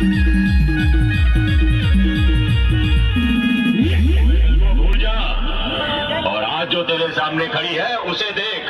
भूल जा और आज जो तेरे सामने खड़ी है उसे देख।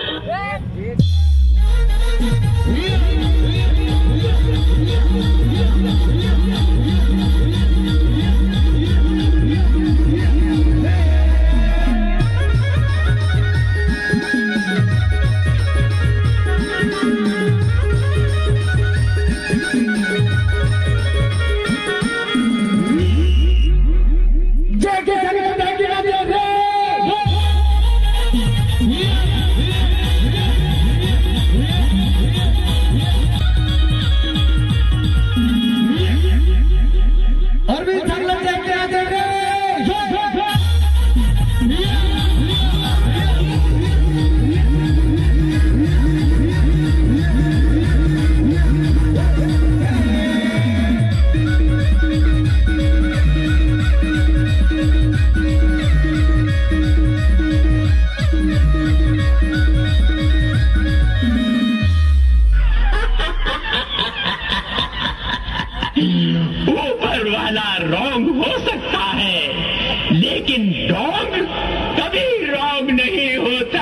ऊपर वाला रॉन्ग हो सकता है लेकिन डॉग कभी रॉन्ग नहीं होता।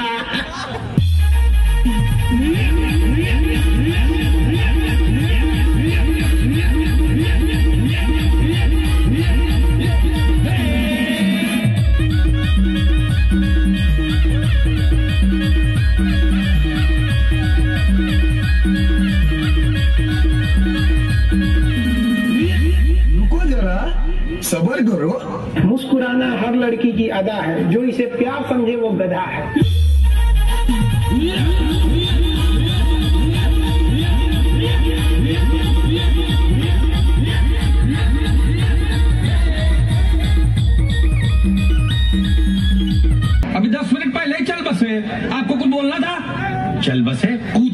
सबर करो। मुस्कुराना हर लड़की की अदा है, जो इसे प्यार समझे वो गधा है। अभी 10 मिनट पहले चल बसे, आपको कुछ बोलना था? चल बसे।